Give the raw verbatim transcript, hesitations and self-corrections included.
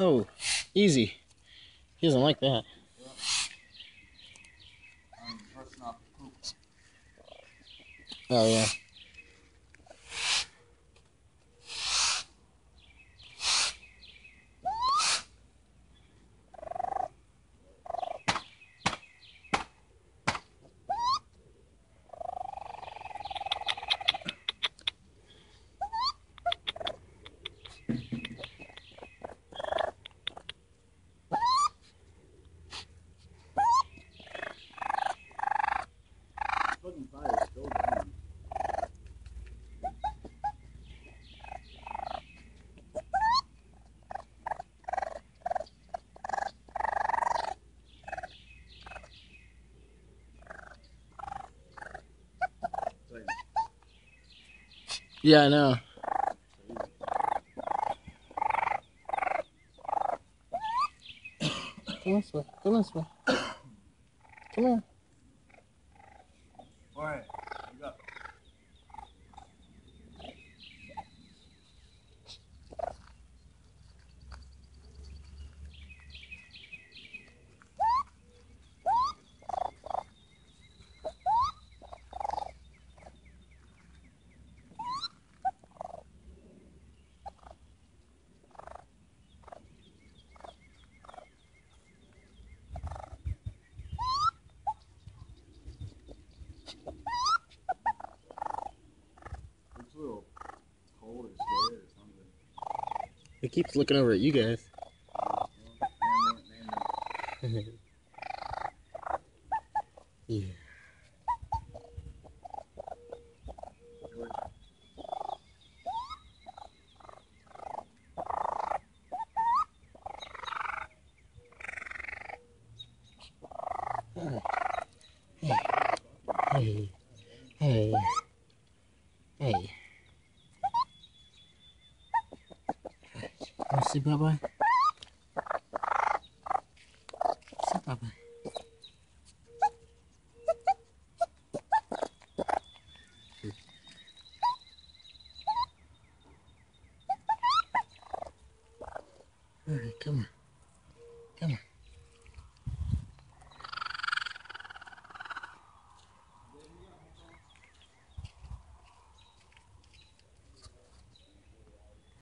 Oh, easy. He doesn't like that. Yeah. I'm brushing off the poop. Oh, yeah. Fucking fire is still burning. Yeah, I know. Come this way. Come this way. Come here. Alright, you go. Looks a little cold or scared or something. He keeps looking over at you guys. Yeah. Hey. Hey. Hey. Want to see Bye-Bye? See Bye-Bye. All right, come on. Come on.